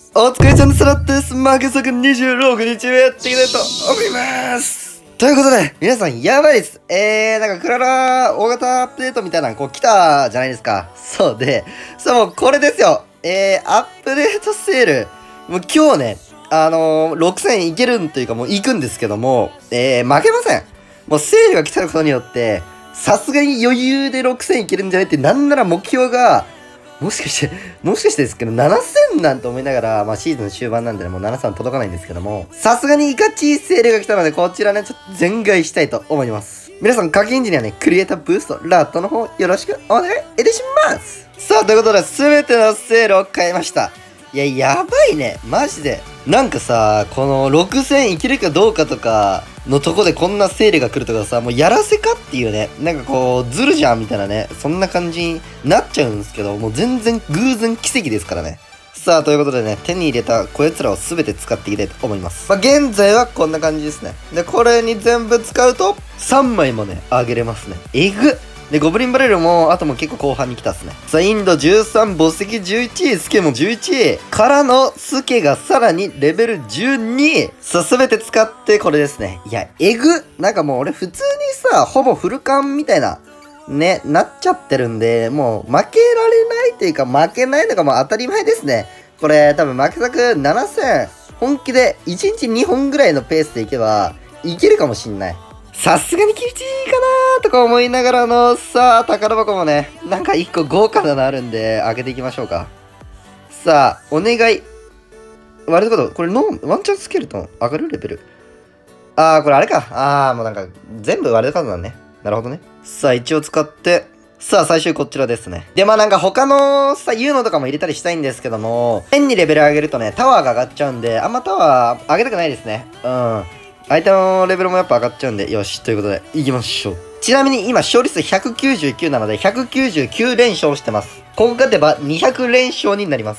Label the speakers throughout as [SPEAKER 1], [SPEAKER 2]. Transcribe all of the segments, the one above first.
[SPEAKER 1] お疲れちゃんですらです。負け作26日目やっていきたいと思います。ということで、皆さんやばいです。なんかクララ大型アップデートみたいなの来たじゃないですか。そうで、もうこれですよ。アップデートセール。もう今日ね、6000いけるんというかもう行くんですけども、負けません。もうセールが来たことによって、さすがに余裕で6000いけるんじゃないって、なんなら目標が、もしかしてですけど、7000なんて思いながら、まあシーズン終盤なんでね、もう7000届かないんですけども、さすがにガチセールが来たので、こちらね、ちょっと全買いしたいと思います。皆さん、課金時にはね、クリエイターブースト、ラットの方、よろしくお願いいたします。さあ、ということで、すべてのセールを買いました。いや、やばいね。マジで。なんかさ、この6000いけるかどうかとかのとこでこんなセールが来るとかさ、もうやらせかっていうね、なんかこう、ずるじゃんみたいなね、そんな感じになっちゃうんですけど、もう全然偶然奇跡ですからね。さあ、ということでね、手に入れたこやつらを全て使っていきたいと思います。まあ、現在はこんな感じですね。で、これに全部使うと、3枚もね、あげれますね。えぐっ。で、ゴブリンバレルも、あとも結構後半に来たっすね。さあ、インド13、墓石11、スケも11、からのスケがさらにレベル12。さあ、すべて使ってこれですね。いや、えぐなんかもう俺普通にさ、ほぼフルカンみたいな、ね、なっちゃってるんで、もう負けられないというか負けないのがもう当たり前ですね。これ多分負け作7000、本気で1日2本ぐらいのペースでいけば、いけるかもしんない。さすがに厳しいかなーとか思いながらの、さあ、宝箱もね、なんか1個豪華なのあるんで、開けていきましょうか。さあ、お願い。ワールドカード、これワンチャンスケルトン上がるレベル。これあれか。もうなんか、全部ワールドカードなんね。なるほどね。さあ、一応使って、さあ、最終こちらですね。で、まあなんか他のさ、言うのとかも入れたりしたいんですけども、変にレベル上げるとね、タワーが上がっちゃうんで、あんまタワー上げたくないですね。うん。相手のレベルもやっぱ上がっちゃうんで、よし、ということで、行きましょう。ちなみに今、勝利数199なので、199連勝してます。ここ勝てば200連勝になります。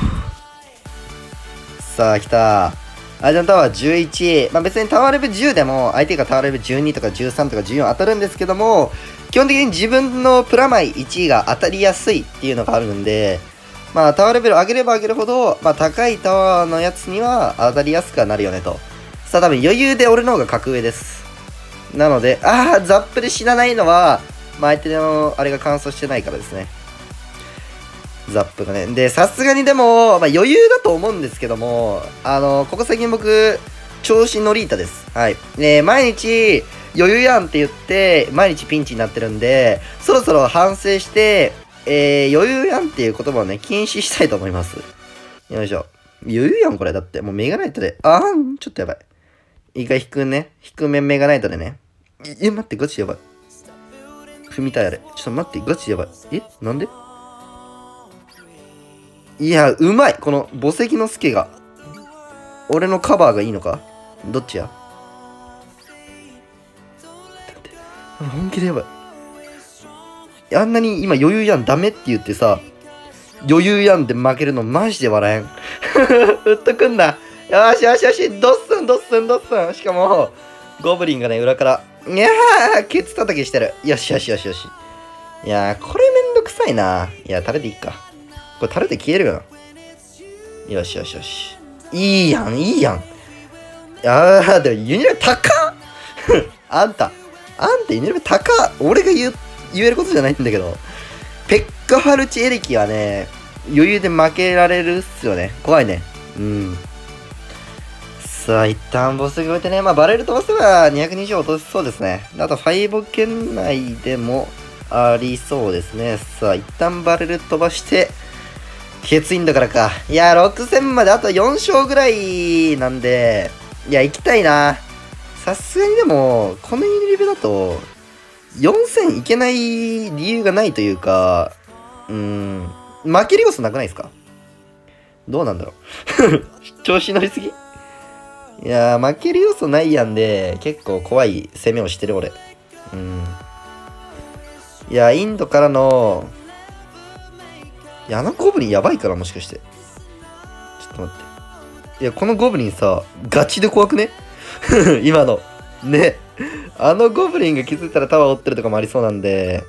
[SPEAKER 1] さあ、来た。相手のタワー11。まあ別にタワーレベル10でも、相手がタワーレベル12とか13とか14当たるんですけども、基本的に自分のプラマイ1位が当たりやすいっていうのがあるんで、まあタワーレベル上げれば上げるほど、まあ高いタワーのやつには当たりやすくはなるよねと。さあ多分余裕で俺の方が格上です。なので、ザップで死なないのは、まあ相手のあれが乾燥してないからですね。ザップがね。で、さすがにでも、まあ余裕だと思うんですけども、ここ最近僕、調子乗り板です。はい。毎日、余裕やんって言って、毎日ピンチになってるんで、そろそろ反省して、余裕やんっていう言葉をね、禁止したいと思います。よいしょ。余裕やんこれ。だって、もうメガナイトで、ちょっとやばい。一回低めメガナイトでね。待って、ガチやばい。踏みたいあれ。ちょっと待って、ガチやばい。なんでいや、うまいこの墓石のスケが。俺のカバーがいいのかどっちや本気でやばい。あんなに今余裕やんダメって言ってさ、余裕やんで負けるのマジで笑えん。打っとくんな。よしよしよし、ドッスンドッスンドッスン。しかも、ゴブリンがね、裏から、いやー、ケツ叩きしてる。よしよしよしよし。いやー、これめんどくさいな。いや、タレでいっか。これタレで消えるよな。よしよしよし。いいやん、いいやん。でもユニレベ高っあんたユニレベ高っ俺が言えることじゃないんだけど。ペッカハルチエレキはね、余裕で負けられるっすよね。怖いね。うん。さあ、一旦ボスが置いてね、まあ、バレル飛ばせば220落とせそうですね。あと、ファイボ圏内でもありそうですね。さあ、一旦バレル飛ばして、ケツインだからか。いや、6000まであと4勝ぐらいなんで、いや、行きたいな。さすがにでも、このユニレベだと、4000いけない理由がないというか、負ける要素なくないですかどうなんだろう調子乗りすぎいやー、負ける要素ないやんで、結構怖い攻めをしてる俺。いや、インドからの、いや、あのゴブリンやばいから、もしかして。ちょっと待って。いや、このゴブリンさ、ガチで怖くね今の。ね。あのゴブリンが気づいたらタワー折ってるとかもありそうなんで。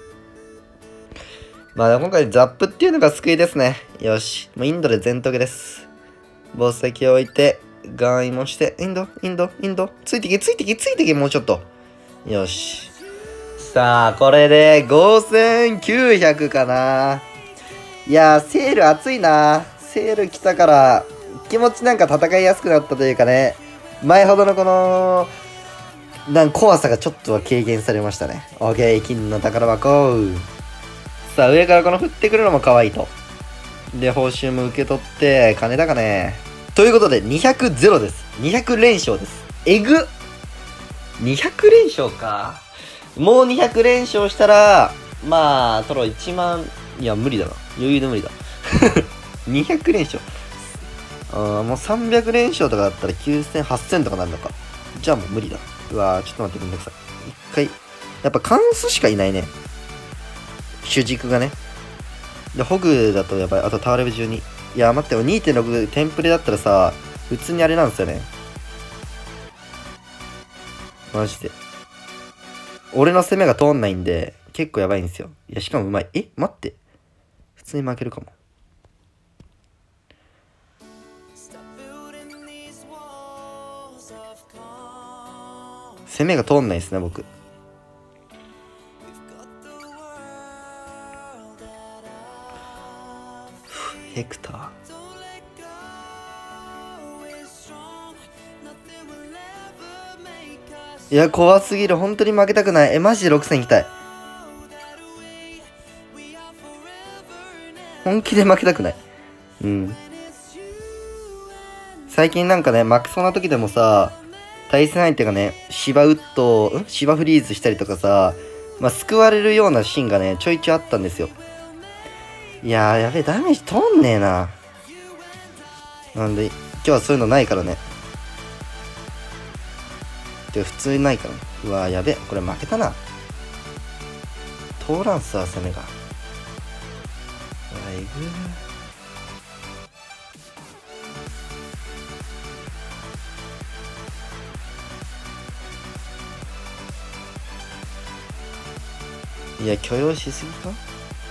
[SPEAKER 1] まあ、今回ザップっていうのが救いですね。よし。もうインドで全解けです。 ボス先を置いて、ガンイもして、インド。ついてけ、もうちょっと。よし。さあ、これで5900かな。いやー、セール熱いな。セール来たから、気持ちなんか戦いやすくなったというかね、前ほどのこの、怖さがちょっとは軽減されましたね。オッケー、金の宝箱。さあ、上からこの降ってくるのも可愛いと。で、報酬も受け取って、金だかね。ということで、200ゼロです。200連勝です。えぐ !200 連勝か。もう200連勝したら、まあ、トロ1万、いや、無理だな。余裕で無理だ。200連勝。もう300連勝とかだったら9000、8000とかなるのか。じゃあもう無理だ。うわー、ちょっと待ってください。一回、やっぱ関数しかいないね。主軸がね。で、ホグだとやばい。あとタワーレベル12。いや、待ってよ。2.6 テンプレだったらさ、普通にあれなんですよね。マジで。俺の攻めが通んないんで、結構やばいんですよ。いや、しかもうまい。え、待って。普通に負けるかも。攻めが通んないですね、僕。ヘクター。いや、怖すぎる。本当に負けたくない。マジで6000いきたい。本気で負けたくない。うん。最近なんかね、負けそうな時でもさ、対戦相手がね、シバフリーズしたりとかさ、まあ、救われるようなシーンがね、ちょいちょいあったんですよ。いやー、やべえ、ダメージ通んねえな。なんで、今日はそういうのないからね。で、普通にないからね。うわー、やべえ、これ負けたな。通らんすわ、攻めが。うわ、えぐー。いや、許容しすぎか。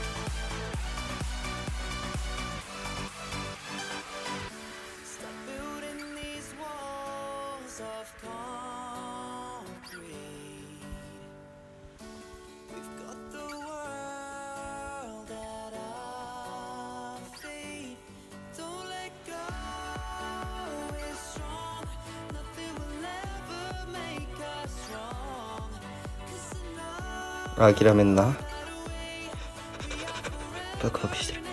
[SPEAKER 1] 諦めんな。バクバクしてる。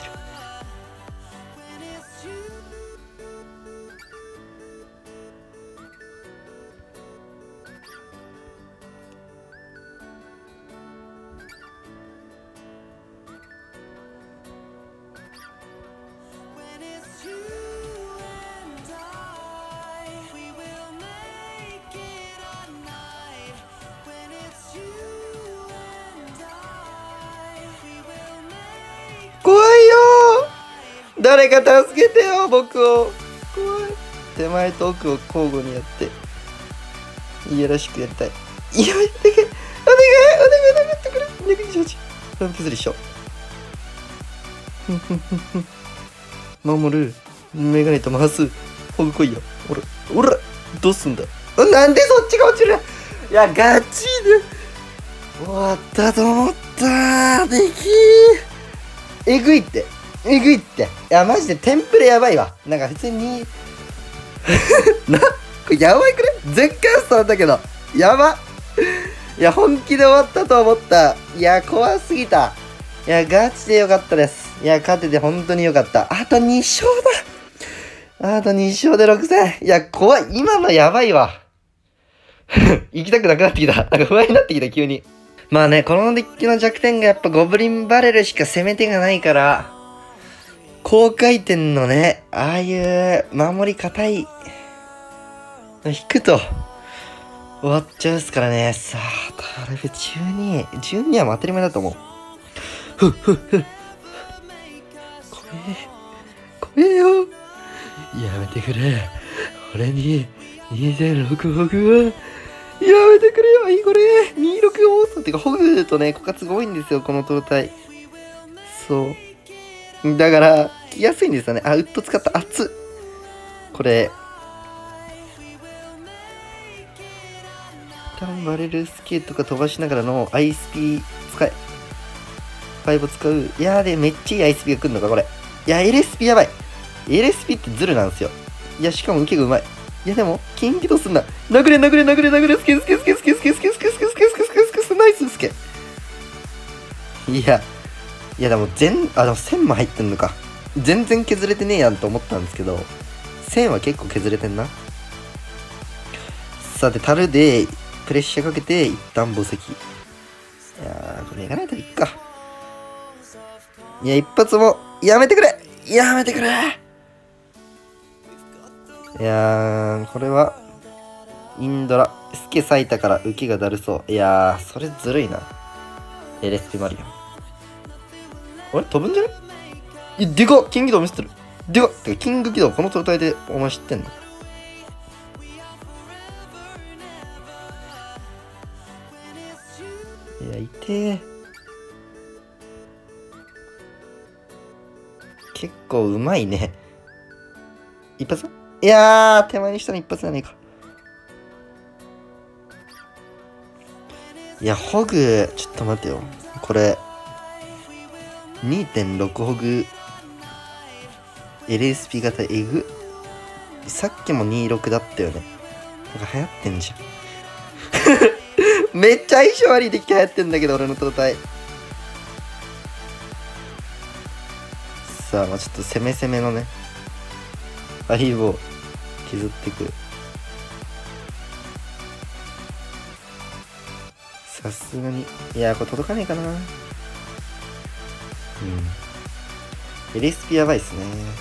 [SPEAKER 1] 怖いよー。誰か助けてよ、僕を。怖い。手前と奥を交互にやっていやらしくやりたい。いや、お願い殴ってくれ。ワンピズでしょ。守る。メガネと回す。ほぐ来いよ。おらどうすんだ。なんでそっちが落ちる。いや、ガチで終わったと思ったー。できー。えぐいって。いや、マジでテンプレやばいわ。なんか普通にこれやばいくね。全巻さんだけど。やば。いや、本気で終わったと思った。いや、怖すぎた。いや、ガチでよかったです。いや、勝てて本当によかった。あと2勝だ。あと2勝で6000。いや、怖い。今のやばいわ。行きたくなくなってきた。なんか不安になってきた、急に。まあね、このデッキの弱点がやっぱゴブリンバレルしか攻め手がないから、高回転のね、ああいう守り硬い、引くと終わっちゃうっすからね。さあ、タレベ12は当たり前だと思う。怖えよ。やめてくれ。俺に2.66は。やめてくれよ。いいこれ。26多さってか、ホグとね、枯渇が多いんですよ、この塔体。そう。だから、来やすいんですよね。ウッド使った。熱っ。 これ頑張れるスケートとか飛ばしながらのアイスピ使え。5使う。いやーで、めっちゃいいアイスピが来るのか、これ。いや、LSP やばい。LSP ってズルなんですよ。いや、しかも受けがうまい。いや、でも、金起動すんな。殴れ、殴れ、殴れ、殴れ、スケスケスケスケスケスケスケスケスケスケスケスケスケナイススケ。いや、でもでも1000も入ってんのか。全然削れてねえやんと思ったんですけど、1000は結構削れてんな。さて、樽で、プレッシャーかけて、一旦墓石。いやー、これやらないといっか。いや、一発も、やめてくれやめてくれ。いやー、これは、インドラ。スケ咲いたから受けがだるそう。いやー、それずるいな。LSP マリアン。あれ飛ぶんじゃね？いや、でかっ！キング起動見せてる。でかっ！てか、キング起動この状態でお前知ってんの？いや、痛え。結構うまいね。一発？いやー、手前にしたの一発じゃねえか。いや、ホグ、ちょっと待てよ。これ、2.6 ホグ、LSP 型エグ。さっきも26だったよね。なんか流行ってんじゃん。めっちゃ相性悪いデッキ流行ってんだけど、俺の塔体。さあ、まあちょっと攻め攻めのね、5を削っていく。さすがに。いやー、これ届かねえかな。LSP やばいっすね。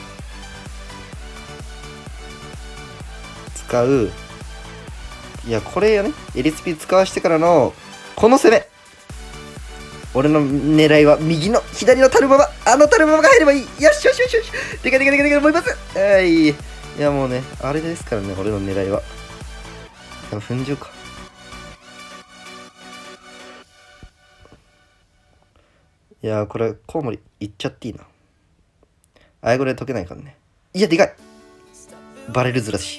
[SPEAKER 1] 使う。いや、これよね。LSP 使わしてからの、この攻め。俺の狙いは右の左のタルババ。あのタルババが入ればいい。よしよしよしよし。でかでかでかでか、もう一発。はい。いや、もうね、あれですからね、俺の狙いは。踏んじゃうか。いやー、これ、コウモリいっちゃっていいな。あやこれ解けないからね。いや、でかい。バレルずらし。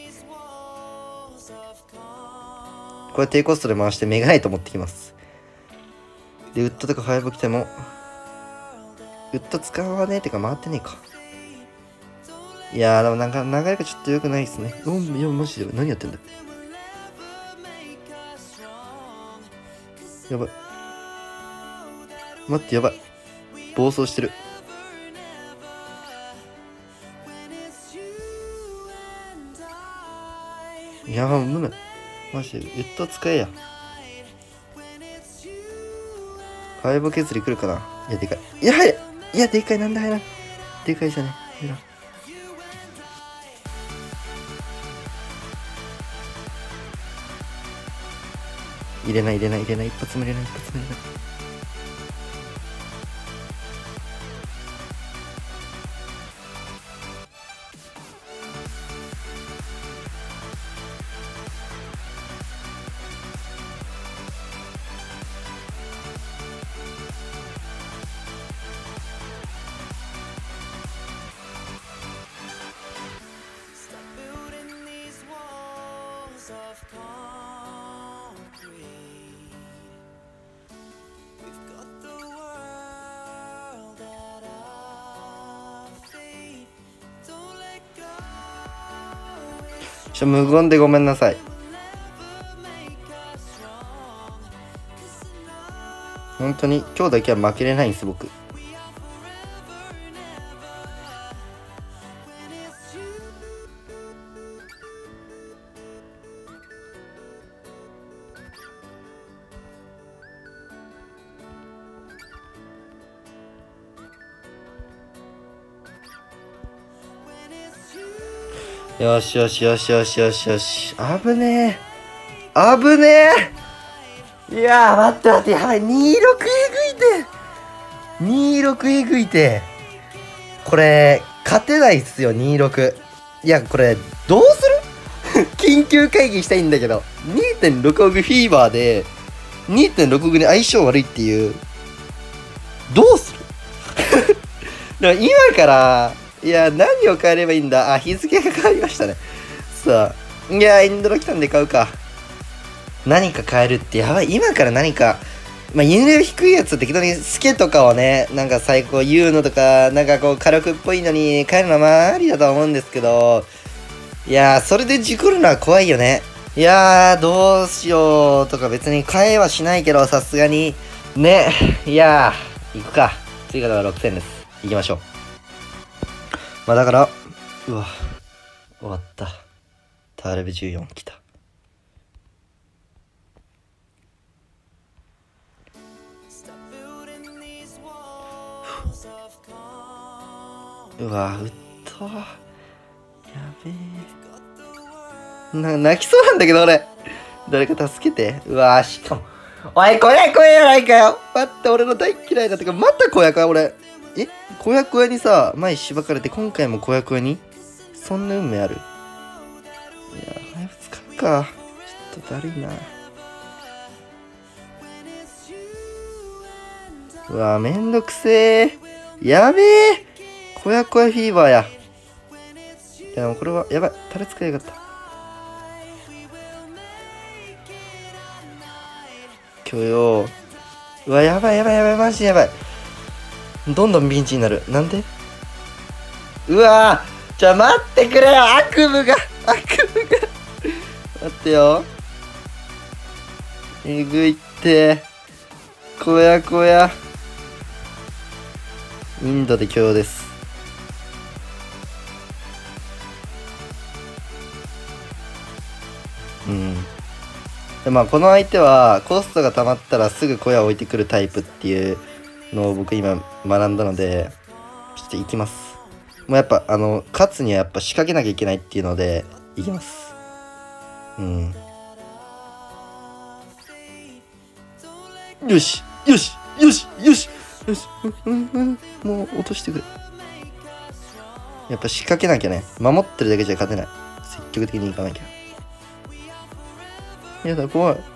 [SPEAKER 1] これ低コストで回してメガナイト持ってきます。で、ウッドとかファイブ来ても、ウッド使わねえってか回ってねえか。いやー、でもなんか流れがちょっと良くないですね。いや、マジで何やってんだよ。やばい。待って、やばい。暴走してる。いやー、無理。マジで、ウッド使えや。ファイブ削り来るかな。いや、でかい。いや、入れ。いや、でかい。なんだ入らん。でかいじゃね。入らん。入れない。一発も入れない。無言でごめんなさい。本当に今日だけは負けれないんです、僕。よし。危ねえ。いやー、待って。やばい。26えぐいて。これ、勝てないっすよ、26。いや、これ、どうする緊急会議したいんだけど。2.6 億フィーバーで、2.6 億に相性悪いっていう。どうするだから今から、 いや、何を変えればいいんだ。あ、日付が変わりましたね。さあ。いや、インドラ来たんで買うか。何か変えるってやばい。今から何か、まあ、輸入低いやつ適当にスケとかをね、なんか最高言うのとか、なんかこう火力っぽいのに変えるのはまあありだとは思うんですけど、いやー、それで事故るのは怖いよね。いやー、どうしようとか別に変えはしないけど、さすがに。ね。いやー、行くか。追加では6000です。行きましょう。まあだから、うわ、終わった。ターレブ14来た。うわ、うっと。やべえ。泣きそうなんだけど、俺。誰か助けて。うわ、しかも。おい、小屋やないかよ。待って、俺の大嫌いだってか、また小屋か、俺。小屋にさ、前しばかれて、今回も小屋にそんな運命ある？いや、早く使うか。ちょっとだるいな。うわ、めんどくせえ。やべえ。小屋フィーバーや。いや、でもこれは、やばい。タレ使いやがった。許容。うわ、やばい、マジやばい。どんどんピンチになる。なんで？うわぁ、じゃあ待ってくれよ、悪夢が。待ってよ。えぐいって。小屋。インドで許容です。でまあこの相手はコストが溜まったらすぐ小屋を置いてくるタイプっていうのを僕今学んだので、ちょっと行きます。もうやっぱ勝つにはやっぱ仕掛けなきゃいけないっていうので行きます。よしもう落としてくれ。やっぱ仕掛けなきゃね。守ってるだけじゃ勝てない。積極的に行かなきゃ。やだ、怖い。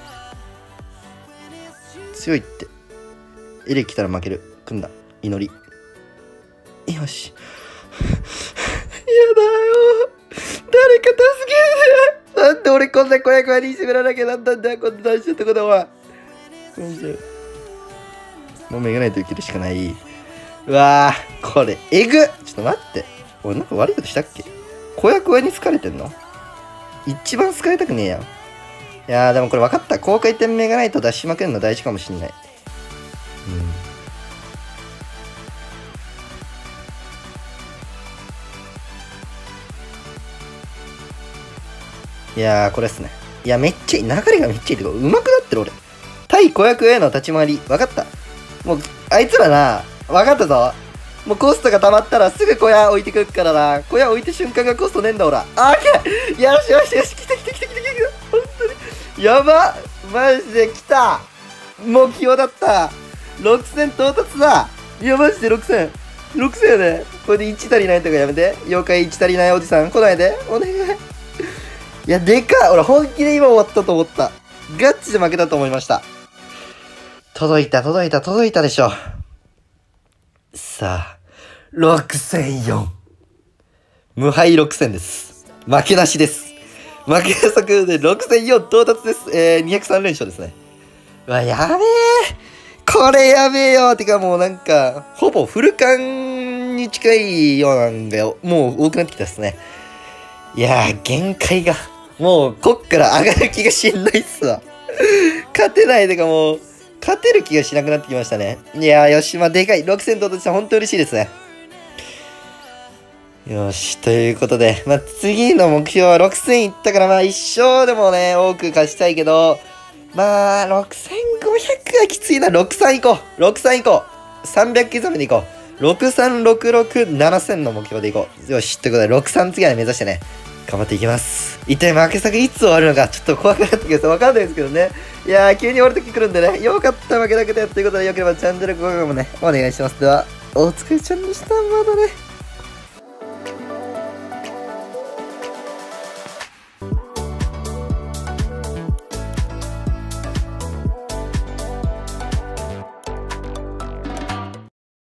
[SPEAKER 1] 強いって。エレ来たら負ける。組んだ。祈り。よし。やだよ。誰か助けて。なんで俺こんな小屋にいじめらなきゃなんだんだよ。こんな大事なとこだわ。もうめがないと生きるしかない。うわぁ、これ、えぐ。ちょっと待って。俺なんか悪いことしたっけ？小屋に疲れてんの？一番疲れたくねえやん。いやーでもこれ分かった。高回転メガナイト出しまくるの大事かもしんない。いやーこれっすね。いやめっちゃいい。流れがめっちゃいいってか、上手くなってる俺。対小役への立ち回り。分かった。もう、あいつらな、分かったぞ。もうコストが溜まったらすぐ小屋置いてくるからな。小屋置いて瞬間がコストねえんだ、ほら。あー、よし。来た。本当に。やば。マジで来た。目標だった。6000到達だ。いや、マジで6000。6000やね。これで1足りないとかやめて。妖怪1足りないおじさん来ないで。お願い。いや、でかい。俺本気で今終わったと思った。ガチで負けたと思いました。届いたでしょ。さあ、6004。無敗6000です。負けなしです。負けなさくで6004到達です。203連勝ですね。うわ、やべえ。これやべえよ。てかもうなんか、ほぼフルカンに近いようなんだよ。もう多くなってきたっすね。いやー、限界が。もう、こっから上がる気がしんないっすわ。勝てないでかもう、勝てる気がしなくなってきましたね。いやー、吉間でかい。6000到達した。本当嬉しいですね。よし、ということで、まあ、次の目標は6000いったから、まあ、一勝でもね、多く勝ちたいけど、まあ、6500はきついな。63行こう。300刻みで行こう。6366 7000の目標で行こう。よし、ということで、63次は目指してね、頑張っていきます。一体負け作いつ終わるのか、ちょっと怖くなってきました。わかんないですけどね。いやー、急に終わるとき来るんでね、よかった負けなくて、ということで、よければチャンネル登録もね、お願いします。では、お疲れちゃんでした。まだね。